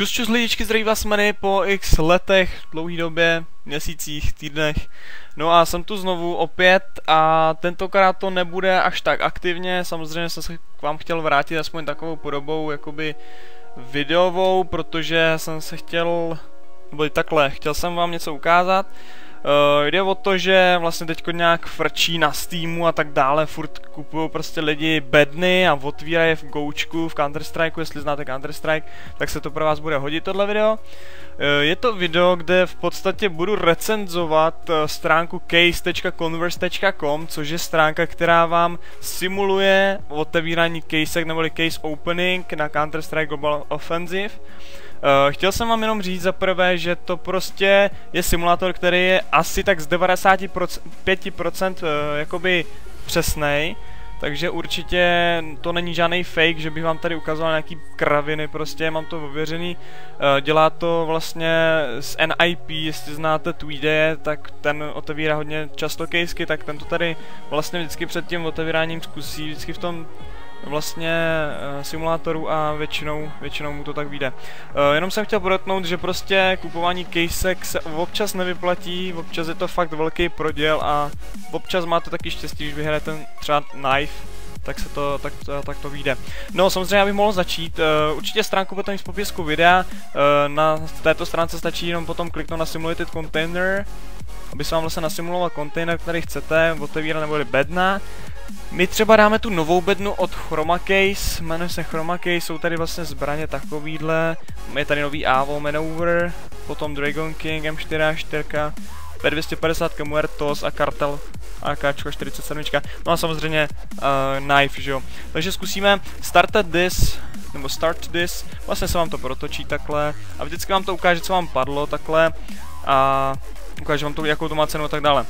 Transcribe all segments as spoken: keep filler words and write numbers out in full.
Čus čus lidičky, zdraví vás Manny po x letech, dlouhý době, měsících, týdnech. No a jsem tu znovu opět a tentokrát to nebude až tak aktivně, samozřejmě jsem se k vám chtěl vrátit aspoň takovou podobou jakoby videovou, protože jsem se chtěl, nebo takhle, chtěl jsem vám něco ukázat. Uh, jde o to, že vlastně teďko nějak frčí na Steamu a tak dále, furt kupují prostě lidi bedny a otvírají je v goučku, v Counter Strikeu, jestli znáte Counter Strike, tak se to pro vás bude hodit tohle video. Uh, je to video, kde v podstatě budu recenzovat uh, stránku case tečka converse tečka com, což je stránka, která vám simuluje otevírání casek neboli case opening na Counter Strike Global Offensive. Uh, chtěl jsem vám jenom říct za prvé, že to prostě je simulátor, který je asi tak z devadesát pět procent uh, jakoby přesnej, takže určitě to není žádný fake, že bych vám tady ukazoval nějaký kraviny, prostě mám to ověřený. Uh, dělá to vlastně z N I P, jestli znáte Tweede, tak ten otevírá hodně často casey, tak ten to tady vlastně vždycky před tím otevíráním zkusí, vždycky v tom vlastně uh, simulátoru a většinou, většinou mu to tak vyjde. Uh, jenom jsem chtěl podotknout, že prostě kupování casek se občas nevyplatí, občas je to fakt velký proděl a občas máte taky štěstí, když vyhraje ten třeba knife, tak se to, tak, tak to vyjde. No samozřejmě, abych mohl začít, uh, určitě stránku budete mít v popisku videa, uh, na této stránce stačí jenom potom kliknout na Simulated Container, aby se vám vlastně nasimuloval kontejner, který chcete otevírat neboli bedna. My třeba dáme tu novou bednu od Chroma Case, jmenuje se Chroma Case, jsou tady vlastně zbraně takovýhle, je tady nový Avo Maneuver, potom Dragon King, M čtyři A čtyři, P dvě stě padesát Muertos a Kartel A K čtyřicet sedm. No a samozřejmě uh, Knife, že jo. Takže zkusíme Started This, nebo Start This, vlastně se vám to protočí takhle a vždycky vám to ukáže, co vám padlo takhle a ukáže vám to, jakou to má cenu a tak dále.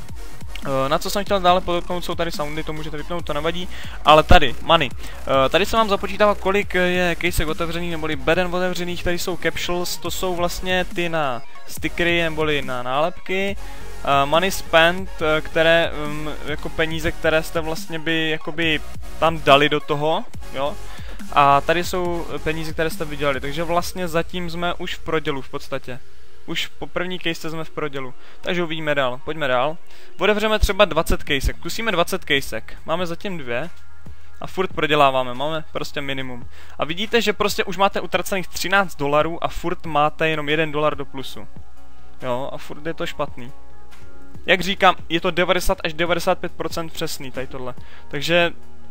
Na co jsem chtěl dále podotknout, jsou tady soundy, to můžete vypnout, to nevadí, ale tady, money. Tady se vám započítává, kolik je casek otevřených, neboli beden otevřených, tady jsou capsules, to jsou vlastně ty na stickery, neboli na nálepky. Money spent, které, jako peníze, které jste vlastně by, jakoby tam dali do toho, jo. A tady jsou peníze, které jste vydělali, takže vlastně zatím jsme už v prodělu v podstatě. Už po první case jsme v prodělu. Takže uvidíme dál. Pojďme dál. Otevřeme třeba dvacet casek. Kusíme dvacet casek. Máme zatím dvě. A furt proděláváme. Máme prostě minimum. A vidíte, že prostě už máte utracených třináct dolarů a furt máte jenom jeden dolar do plusu. Jo, a furt je to špatný. Jak říkám, je to devadesát až devadesát pět procent přesný tady tohle. Takže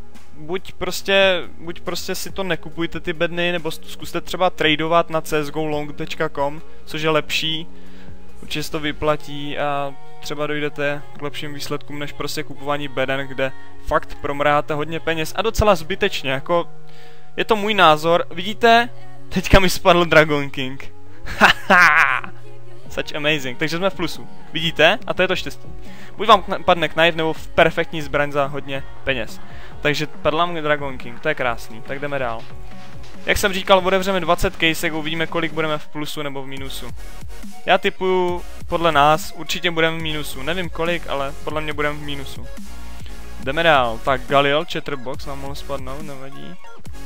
buď prostě, buď prostě si to nekupujte ty bedny, nebo zkuste třeba tradovat na c s go long tečka com, což je lepší, určitě se to vyplatí a třeba dojdete k lepším výsledkům než prostě kupování beden, kde fakt promrháte hodně peněz a docela zbytečně, jako je to můj názor. Vidíte? Teďka mi spadl Dragon King. Haha! Such amazing, takže jsme v plusu. Vidíte? A to je to štěstí. Buď vám padne knife, nebo v perfektní zbraň za hodně peněz. Takže padla mi Dragon King, to je krásný, tak jdeme dál. Jak jsem říkal, otevřeme dvacet casek, uvidíme, kolik budeme v plusu nebo v mínusu. Já tipuju, podle nás, určitě budeme v mínusu, nevím kolik, ale podle mě budeme v mínusu. Jdeme dál, tak Galil, Chatterbox nám mohl spadnout, nevadí.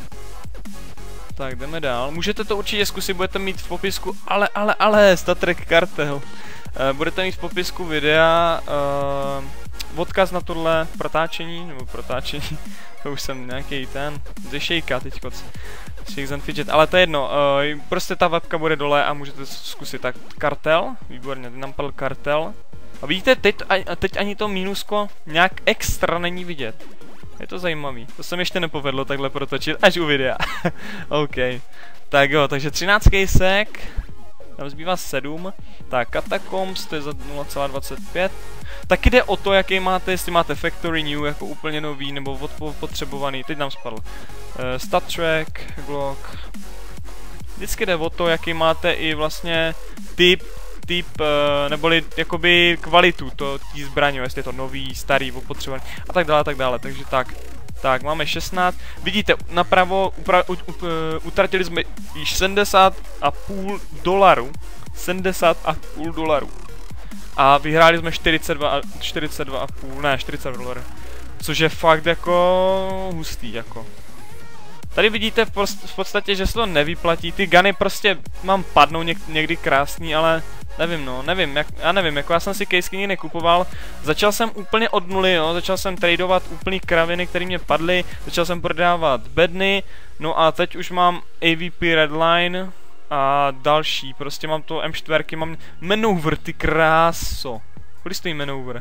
Tak jdeme dál, můžete to určitě zkusit, budete mít v popisku, ale, ale, ale, Star Trek Cartel. Uh, budete mít v popisku videa uh, odkaz na tohle protáčení, nebo protáčení, to už jsem nějaký ten, ze Shakea teďko, Shakes and Fidget, ale to je jedno, uh, prostě ta webka bude dole a můžete zkusit, tak Kartel, výborně, teď nám padl Kartel. A vidíte, teď, a, teď ani to mínusko nějak extra není vidět. Je to zajímavý, to jsem ještě nepovedlo takhle protočit, až u videa. OK, tak jo, takže třináct casek, tam zbývá sedm, tak Catacombs, to je za nula celá dvacet pět. Taky jde o to, jaký máte, jestli máte Factory New jako úplně nový, nebo potřebovaný, teď nám spadl. Uh, Stat Track, Glock. Vždycky jde o to, jaký máte i vlastně typ, typ, uh, neboli jakoby kvalitu to tí zbraně, jestli je to nový, starý, opotřebovaný a tak dále, tak dále, takže tak. Tak, máme šestnáct. Vidíte, napravo upra, u, u, utratili jsme již sedmdesát a půl dolaru. sedmdesát a půl dolaru. A vyhráli jsme čtyřicet dva, čtyřicet dva a půl, ne, čtyřicet dolarů. Což je fakt jako hustý, jako. Tady vidíte v, v podstatě, že se to nevyplatí, ty guny prostě mám padnou něk někdy krásný, ale nevím no, nevím, jak, já nevím, jako já jsem si casky nikdy nekupoval, začal jsem úplně od nuly, jo, začal jsem tradovat úplný kraviny, které mě padly, začal jsem prodávat bedny, no a teď už mám A V P Redline a další, prostě mám to M čtyři, mám maneuver, ty kráso, kolik stojí maneuver?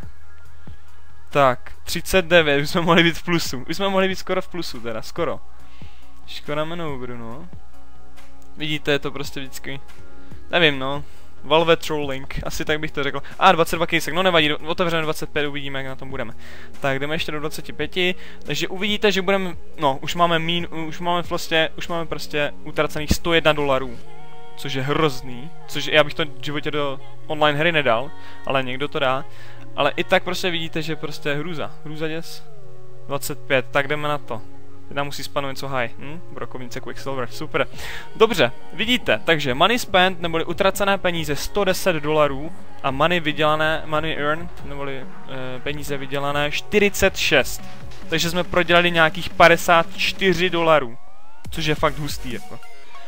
Tak, třicet devět, už jsme mohli být v plusu, už jsme mohli být skoro v plusu teda, skoro. Škoda maneuveru, no. Vidíte, je to prostě vždycky, nevím no. Valve trolling, asi tak bych to řekl. A, dvacet dva kejsek, no nevadí, otevřeme dvacet pět, uvidíme, jak na tom budeme. Tak, jdeme ještě do dvacet pět, takže uvidíte, že budeme, no, už máme mín, už máme prostě, už máme prostě utracených sto jedna dolarů. Což je hrozný, což já bych to v životě do online hry nedal, ale někdo to dá. Ale i tak prostě vidíte, že prostě hrůza, hrůza děs. dvacet pět, tak jdeme na to. Teď nám musí spadnout něco high. Hm? Brokovnice Quicksilver, super. Dobře, vidíte, takže money spent, neboli utracené peníze sto deset dolarů a money vydělané, money earned, neboli e, peníze vydělané čtyřicet šest. Takže jsme prodělali nějakých padesát čtyři dolarů, což je fakt hustý jako.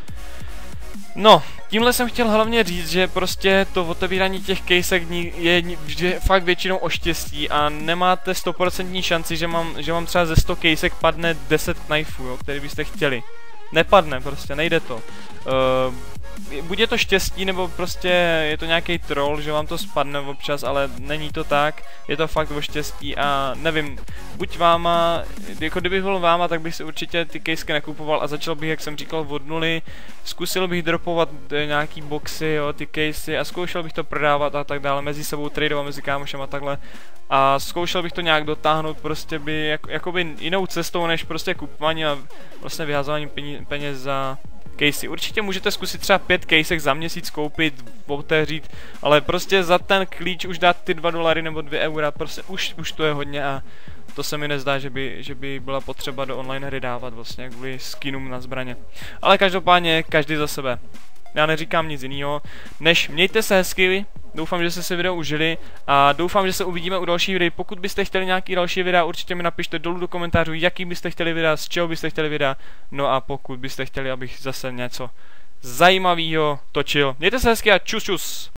No, tímhle jsem chtěl hlavně říct, že prostě to otevírání těch casek je, je fakt většinou o štěstí a nemáte sto procent šanci, že mám, že mám třeba ze sto casek padne deset knifeů, jo, který byste chtěli. Nepadne prostě, nejde to. Uh, buď je to štěstí, nebo prostě je to nějaký troll, že vám to spadne občas, ale není to tak, je to fakt o štěstí a nevím, buď váma, jako kdybych byl váma, tak bych si určitě ty casky nekupoval a začal bych, jak jsem říkal, od nuly, zkusil bych dropovat nějaký boxy, jo, ty casey a zkoušel bych to prodávat a tak dále, mezi sebou tradovat mezi kámošem a takhle a zkoušel bych to nějak dotáhnout prostě by, jako, jakoby jinou cestou, než prostě kupování a vlastně vyhazování peněz za casey. Určitě můžete zkusit třeba pět casek za měsíc koupit, otevřít, ale prostě za ten klíč už dát ty dva dolary nebo dvě eura, prostě už, už to je hodně a to se mi nezdá, že by, že by byla potřeba do online hry dávat vlastně kvůli skinům na zbraně. Ale každopádně každý za sebe. Já neříkám nic jiného, než mějte se hezky, doufám, že jste si video užili a doufám, že se uvidíme u dalších videí. Pokud byste chtěli nějaký další videa, určitě mi napište dolů do komentářů, jaký byste chtěli videa, z čeho byste chtěli videa. No a pokud byste chtěli, abych zase něco zajímavého točil. Mějte se hezky a čus čus!